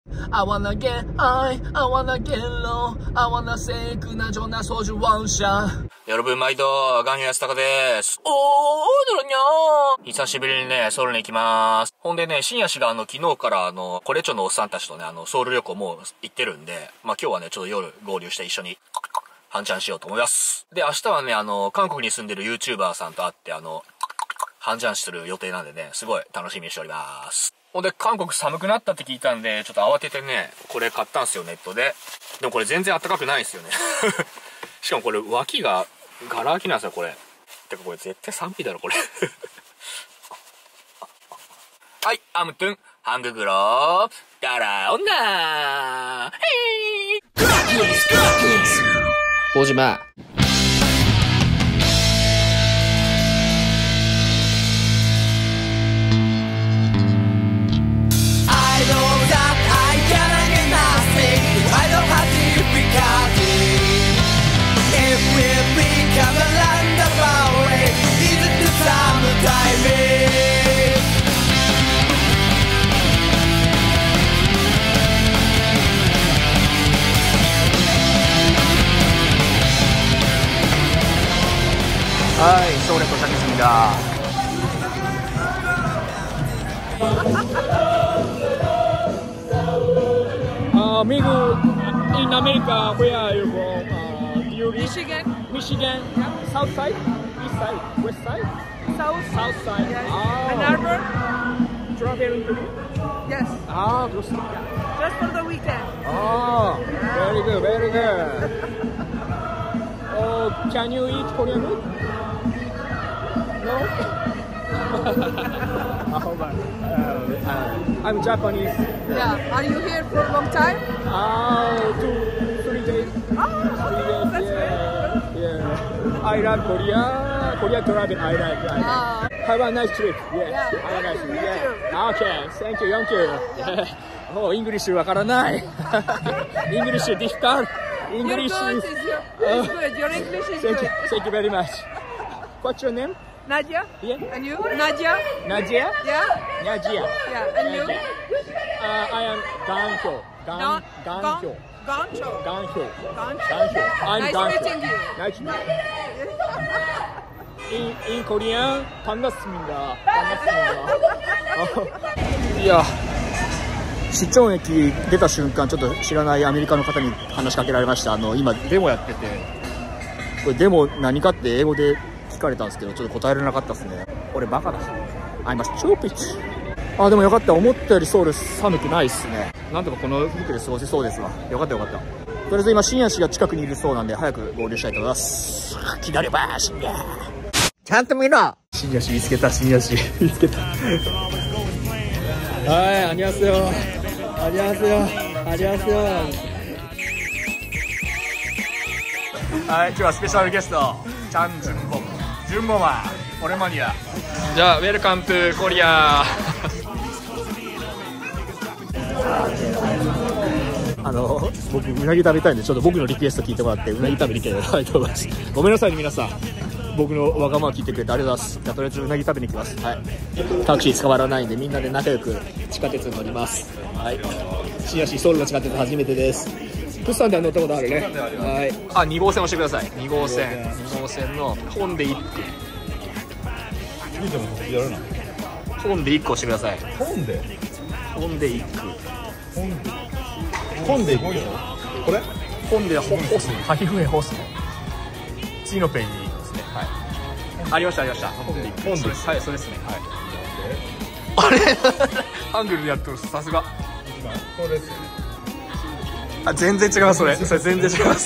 I wanna get high, I wanna get low, I wanna say 그 나 전화 소주 원샷. 여러분毎度강현泰です。おー、どろにゃー。久しぶりにね、ソウルに行きます。ほんでね、深夜氏が昨日からコレチョのおっさんたちとね、ソウル旅行もう行ってるんで、まあ今日はね、ちょっと夜合流して一緒に、半チャンしようと思います。で、明日はね、韓国に住んでる YouTuber さんと会って、半チャンする予定なんでね、すごい楽しみにしております。ほんで、韓国寒くなったって聞いたんで、ちょっと慌ててね、これ買ったんすよ、ネットで。でもこれ全然暖かくないんすよね。しかもこれ脇が、ガラ空きなんですよ、これ。てかこれ絶対賛否だろ、これ。はい、アムトゥン、ハンググロー、ダラオンナー、ヘイボジマはい、ソウル到着済みだ。Amigo, in America, where are you from? You Michigan. Michigan. Yeah. South side, east side, west side. South side. Yes. Ah. Ann Arbor. Traveling to? Yes. Ah, just for the weekend. Ah, very good, very good. Oh, can you eat Korean food? No? I'm Japanese. Yeah. Are you here for a long time? 2-3 days. Oh, that's yeah. Yeah. I love Korea. Korea travel, I like. Have a nice trip. Yes. Yeah. Have a nice trip. Yeah. Okay. Thank you. Thank you. Oh, English わからない。English difficult. English is good. Your English is good. Thank you very much. What's your name? Nadia? Yeah. And you? Nadia? Nadia? Yeah? Nadia. Yeah. And you? I am Ganhyo. Ganhyo. Gancho. Ganhyo. Gancho. I'm Nice Ganhyo. meeting you. Nice meeting you. In Korean, 반갑습니다. 반갑습니다. いや、市長駅出た瞬間、ちょっと知らないアメリカの方に話しかけられました。今デモやってて、これデモ何かって英語で聞かれたんですけど、ちょっと答えられなかったですね。俺バカだし。I'm a stupid. あ、でもよかった。思ったよりソウル寒くないっすね。なんとかこの服で過ごせそうですわ。よかったよかった。とりあえず今深夜氏が近くにいるそうなんで早く合流したいと思います。気だればー深夜。ちゃんと見ろ。深夜氏見つけた。深夜氏見つけた。はい、ありがとう。ありがとう。ありがとう。はい、今日はスペシャルゲストチャンジュンボジュンボマンオレマニア。じゃあウェルカムトゥコリア。僕うなぎ食べたいんでちょっと僕のリクエスト聞いてもらってうなぎ食べに行きたいと思います。ごめんなさいね皆さん、僕のわがまま聞いてくれてありがとうございます。じゃあとりあえずうなぎ食べに行きます。はい、タクシー捕まらないんでみんなで仲良く地下鉄に乗ります。はい、深夜市ソウルの地下鉄初めてです。プスタンでは乗ったことあるね。はい、2号線押してください。2号線の本で1区。本で1個押してください。本で1区。本で1区。これ？本でホス。ハヒフエホス。次のページですね。はい。ありました。本で1区。本です。はい、そうですね。はい。あれ？ハングルでやってる。さすが。そうです。あ、全然違います。それ全然違います。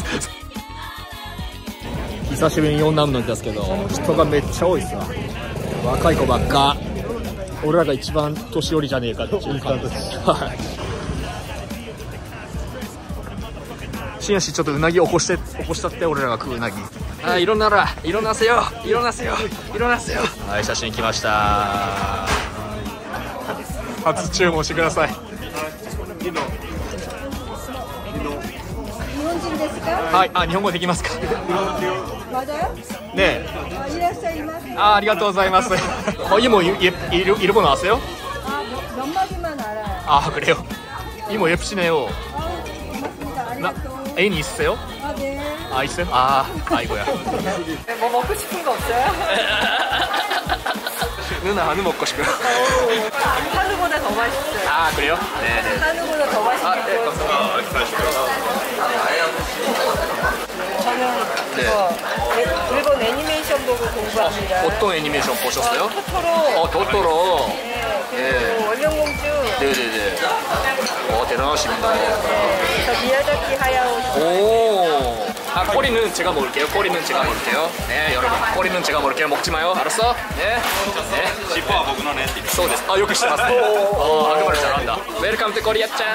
久しぶりに呼んだんですけど人がめっちゃ多いっすわ。若い子ばっか。俺らが一番年寄りじゃねえかっていう感じです。はい。深夜しちょっとうなぎ起こしたって俺らが食ううなぎ。あ、いろんなせよ。はい、写真来ました。初注文してください。 日本人ですか？ はい、日本語できますか？ まだ？ ねえ。 いらっしゃいます。 ありがとうございます。이모 일본어 아세요? 몇 마디만 알아요. 아 그래요? 이모 예쁘시네요. 고맙습니다. 아리가또. 애인 있으세요? 아, 네. 아 있어요? 아이고야. 뭐 먹고 싶은 거 없어요? 누나 한우 먹고 싶어요. 한우보다 더 맛있어요. 아 그래요? 네네. 한우보다 더 맛있고. 네, 감사합니다. 저는 그거 일본 애니메이션 보고 공부합니다. 어떤 애니메이션 보셨어요? 토토로. 토토로. 네, 그리고 원령공주. 네네네. 대단하십니다. 네, 저 미야자키 하야오. 오. 꼬리는 제가 먹을게요. 꼬리는 제가 먹을게요. 네, 여러분. 꼬리는 제가 먹을게요. 먹지 마요. 알았어? 네. 네. 尻尾は僕のねって言って。 そうです。よく知ってますね。한국말 잘한다. 웰컴 투 코리아 짠.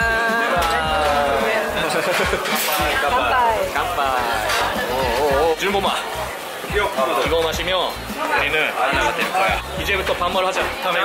깜빡이. 깜빡이. 준범아. 이거 마시면 우리는 하나가 될 거야. 이제부터 반말하자. 다음에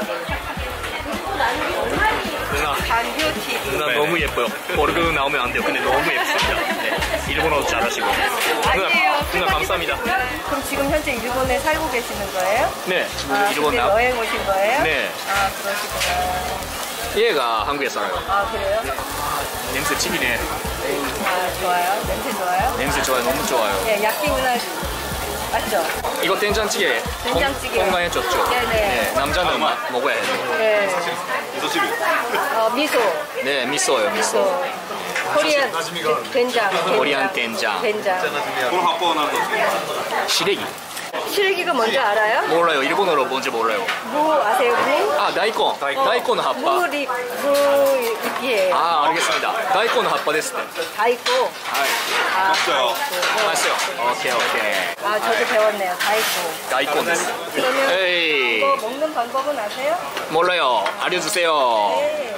누나. 누나 너무 예뻐요. 모르고 나오면 안 돼요. 근데 너무 예쁘습니다. 네. 일본어도 잘하시고. 누나 감사합니다. 그럼 지금 현재 일본에 살고 계시는 거예요? 네, 지금 일본 근데 여행 오신 거예요? 네. 아, 그러시구나. 얘가 한국에 살아요. 아, 그래요? 냄새 칩이네. 아, 좋아요. 냄새 좋아요? 냄새 좋아요. 너무 좋아요. 네, 야끼 문화 맞죠? 이거 된장찌개. 된장찌개. 건강에 좋죠. 네네. 네, 남자는 먹어야 해요. 네. 미소汁. 미소. 네, 미소요, 미소. 코리안 된장. 코리안 된장. 된장. この葉っぱは何ですか。 시래기. 시래기가 뭔지 알아요? 몰라요. 일본어로 뭔지 몰라요. 무 아세요? 무? 아, 다이콘. 다이콘의 핫바. 무잎이에요. 아, 알겠습니다. 다이콘의 핫바 됐을 때. 다이코. 아, 맛있어요. 맛있어요. 오케이. 아, 저도 배웠네요. 다이코. 다이콘 됐어. 그러면 에이. 이거 먹는 방법은 아세요? 몰라요. 알려주세요. 네.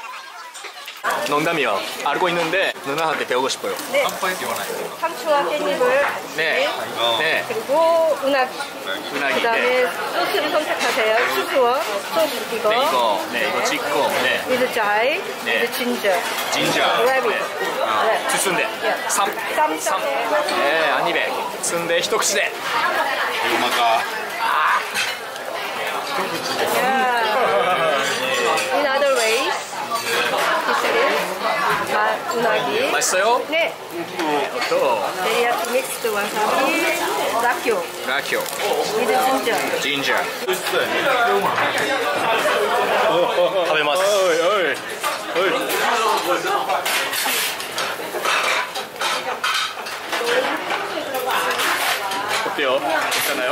농담이요. 알고 있는데 누나한테 배우고 싶어요. 네. 상추와 깻잎을 네. 네. 그리고 운하기. 운하기. 그다음에 네. 소스를 선택하세요. 수수와 소스 이거. 네, 이거 찍고. 네. with jai, 네. with ginger, 진저. rabbit. 네. 두 순대. 예. 쌈. 쌈. 네, 한 입에. 순대一口で. うまか。 In other ways, 운하기. 맛있어요? 네. 또 데리야끼 믹스드 와사비, 라쿄, 라쿄. with ginger. 진저. 食べます. 어때요? 괜찮아요?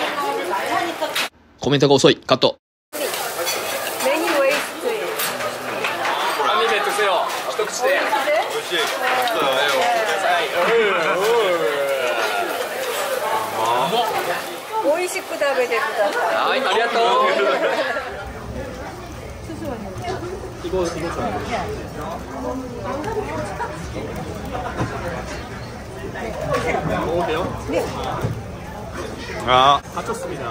코멘트가遅い. 카ット. Many ways to eat. 한 입에 드세요. 一口で. 美味しい。 おいしく食べてください。 はい、ありがとう. 이거 먹어도 돼요? 네. 아. 다쳤습니다.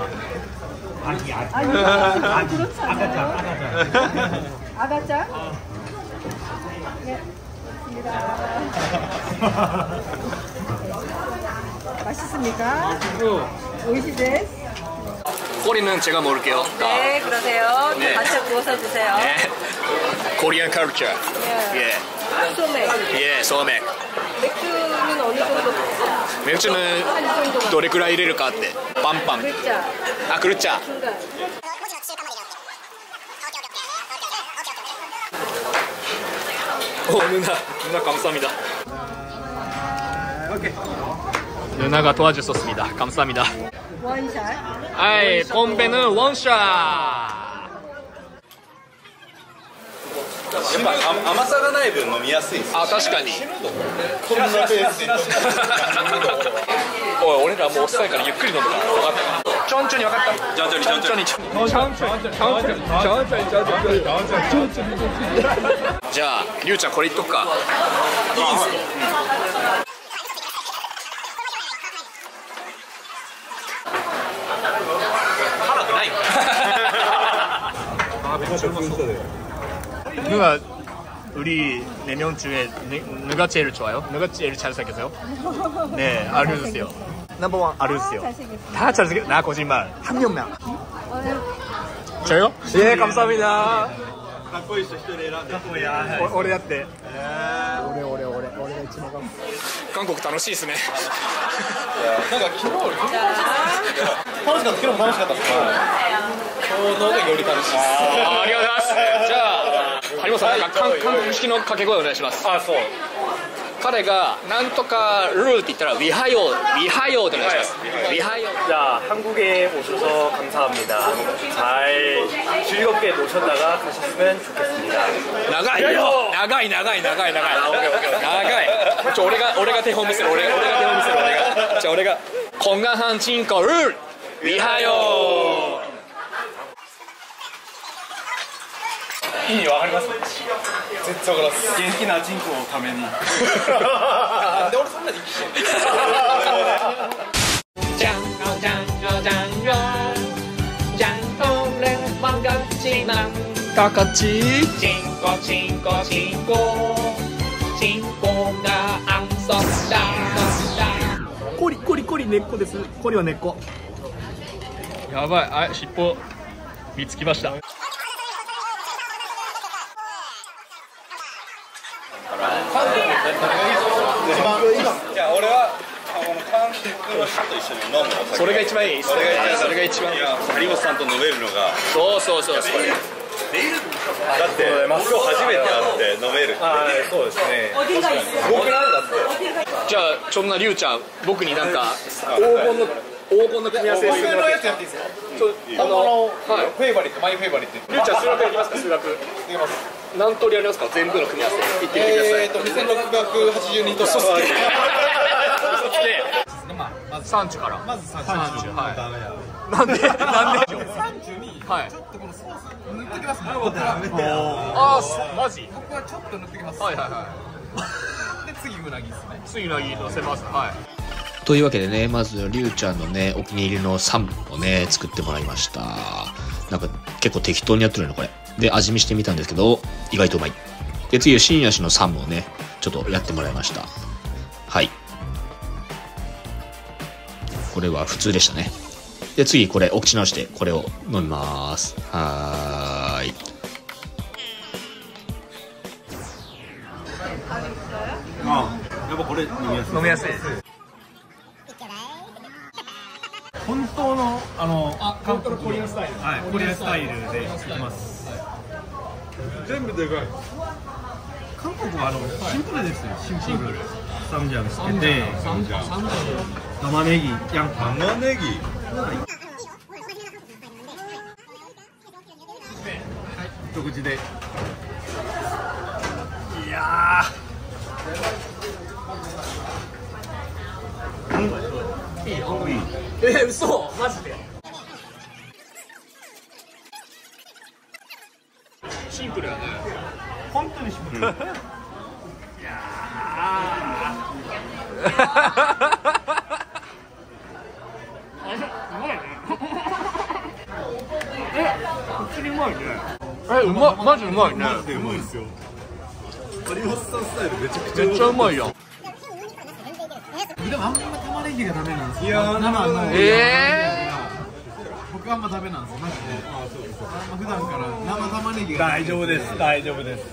아가짱? 네. 맛있습니까? 오이시데스? 꼬리는 제가 먹을게요. 네, 그러세요. 네. 같이 구워서 주세요. 네. 코리안 컬처. 예. 소맥. 예, 소맥. 맥주는 어느 정도? 맥주는 どれくらい入れるかってパンパン 글자. 아 그렇죠. 중간. 누나 감사합니다. 누나가 도와주셨습니다. 감사합니다. 원샷. 아이, 봄배는 원샷. やっぱ甘さがない分飲みやすいです。 아, 確かに. こんなペースで。 俺らもうおっさんからゆっくり飲むから分かった。천천히分かった。 천천히.じゃあ、りゅうちゃんこれいっとくか。いいんすよ。辛くない。 누가 우리 4명 중에 누가 제일 좋아요? 누가 제일 잘생겼어요? 네, 알려주세요. 넘버원 알려주세요. 다 잘생겼. 나 거짓말. 한 명만. 저요? 예, 감사합니다. かっこいい人一人選んで。 俺やって。俺が一番韓国楽しいですね。 なんか昨日より楽しかった。昨日も楽しかったですか。今日のがより楽しいです。 ありがとうございます。じゃあ張本さん、韓国式の掛け声お願いします。 あ、そう。 彼がなんとかルーって言ったら위하여ってお願いします。위하여。 자, 한국에 오셔서 감사합니다. 잘 즐겁게 노셨다가 가셨으면 좋겠습니다. 長い。俺が手本見せる。じゃあ俺が건강한 친구를 위하여。 意味わかります？絶対わかります。元気な人口のために。なんで俺そんなに生きてんの？ 다같이 꼬리根っこです。꼬리は根っこ。やばい。あ、尻尾見つきました。 じゃあ俺は韓国の人と一緒に飲むお酒。 それが一番いい。それが一番いい。 張本さんと飲めるのが。 そう。 だって今日初めて会って飲める。そうですね。僕なんだって。 じゃあそんなリュウちゃん、僕になんか黄金の組み合わせするのやつやっていいですか？はい。 フェイバリット、マイフェイバリット。 リュウちゃん数学やりますか？数学。できます。何通りやりますか？全部の組み合わせ言ってみてください。 2682と。嘘つけ。 産地から。 まず産地。 はい。 ダメや。 なんで？産地に。はい。 ちょっとこのソース塗ってきますね。 ああ、マジ？ 僕はちょっと塗ってきます。 はい。 で次うなぎですね。 次のいいのせます。はい。 というわけでね、まずリュウちゃんのねお気に入りのサンをね作ってもらいました。なんか結構適当にやってるのこれで、味見してみたんですけど意外とうまい。で次新足のサンをねちょっとやってもらいました。はい、これは普通でしたね。で次これお口直してこれを飲みます。はーい。 やっぱこれ飲みやすい。 本当の韓国コリアンスタイル。 はい、コリアンスタイルでいきます。 全部でかい。 韓国はシンプルですよ。シンプル。サムジャムつけて、玉ねぎ、ヤンパン。 玉ねぎ。 一口で。 いやー。いいよ。嘘？マジで？シンプルやね。 本当にシンプル。いや普通にうまいね。 マジうまいね。 うまいですよ。張本さんスタイルめちゃくちゃめっちゃうまいやん。 でもあんま玉ねぎがダメなんですよ。 いやー、生の。 僕あんまダメなんですよ。マジで。あんま普段から生玉ねぎが。大丈夫です。大丈夫です。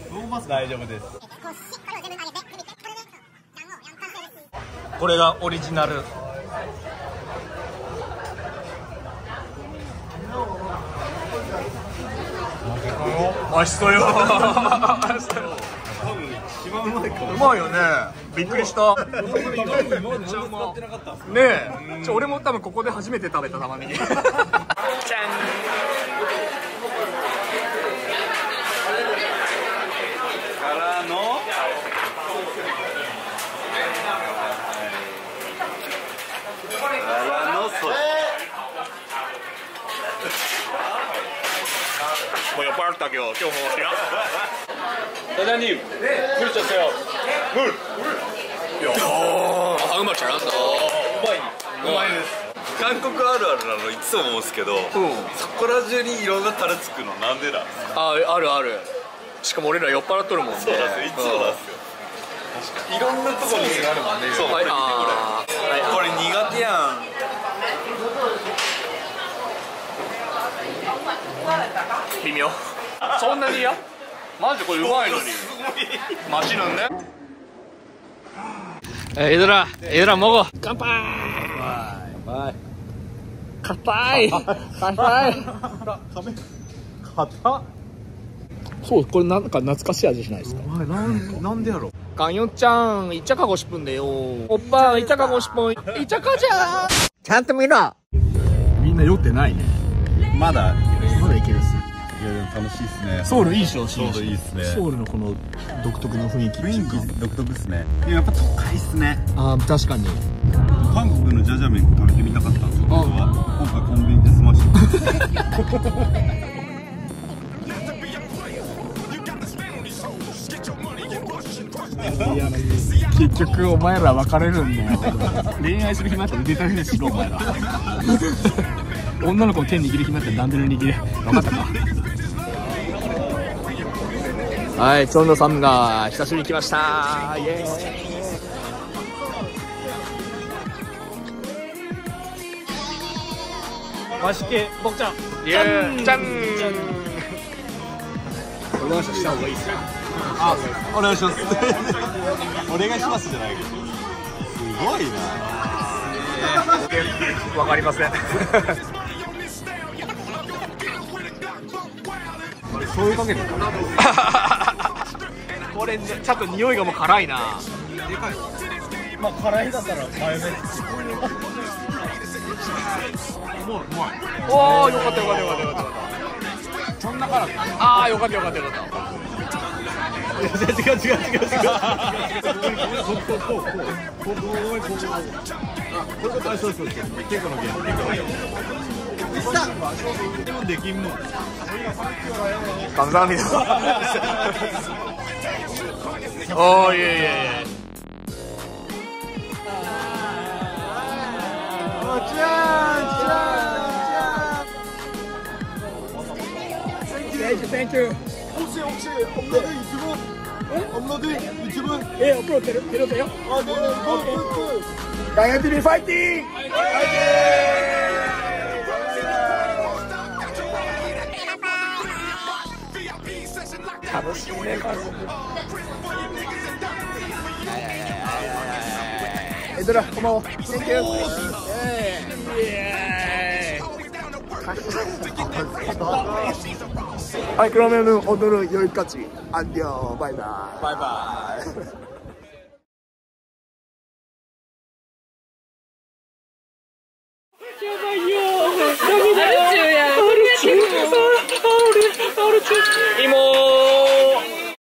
これがオリジナル。マジそうよ。 一番うまいかも。 うまいよね。びっくりした。めっちゃうま。ねえ、俺も多分ここで初めて食べた玉ねぎ。じゃん。 からの。 もう酔っ払った今日も知らん。 사장님, 물 줬어요. 물. 한국말 잘한다. 우마이. 한국 あるあるなのいつも思うんですけど、そこら中にいろんなタレつくのなんでなんですか？ あるある。しかも俺ら酔っ払っとるもんね。 そうなんですよ。いつもなんですよ。確かにいろんなところにあるもんね。そう。これ苦手やん。 微妙。そんなに嫌？ マジでこれうまいのにマシなんだよ。얘들아 먹어. 깜빡. 깜빡. 가타? そう、これなんか懐かしい味しないですか。 なんでやろ。 강요짱 2차 가고 싶은데요. 오빠 2차 가고 싶어. 2차 가자. ちゃんと見ろ。 みんな酔ってないね。 まだいけるっす。 いやでも楽しいっすね。 ソウルいいっしょ。 ソウルいいっすね。 ソウルのこの独特な雰囲気。 雰囲気独特っすね。やっぱ都会っすね。 ああ、確かに。 韓国のジャジャ麺食べてみたかったんですけど、今回コンビニで済ました。 結局お前ら別れるんだよ。恋愛する暇あったら腕立てしろお前ら。女の子の手握る暇あったらダンベル握れ。分かったか。 はい、チョンロさんが久しぶりに来ました。イエーイ。 맛있게 먹자. 예, 짠. お願いした方がいいっすよ。 あ、お願いします。お願いしますじゃないけど。すごいな。 わかりません。 そういうかけてるかな。 これちょっと匂いがもう辛いな。 まあ辛いだったらマヨネーズ。もううまい。 おお、よかったよかったよかったよかった。 そんな辛くない。 ああ、よかったよかったよかった。 違う。そう。結構のゲーム。でもできんもん。 감사합니다. 예. Thank you. 혹시 업로드 유튜브? 업로드 유튜브? 예, 업로드 해도 돼요? 아, 네. 강현TV 파이팅! 얘들아 고마워. 땡큐. 아니 그러면은 오늘은 여기까지. 안녕. 바이바이. 바이바이. 아르쭈야. 이모.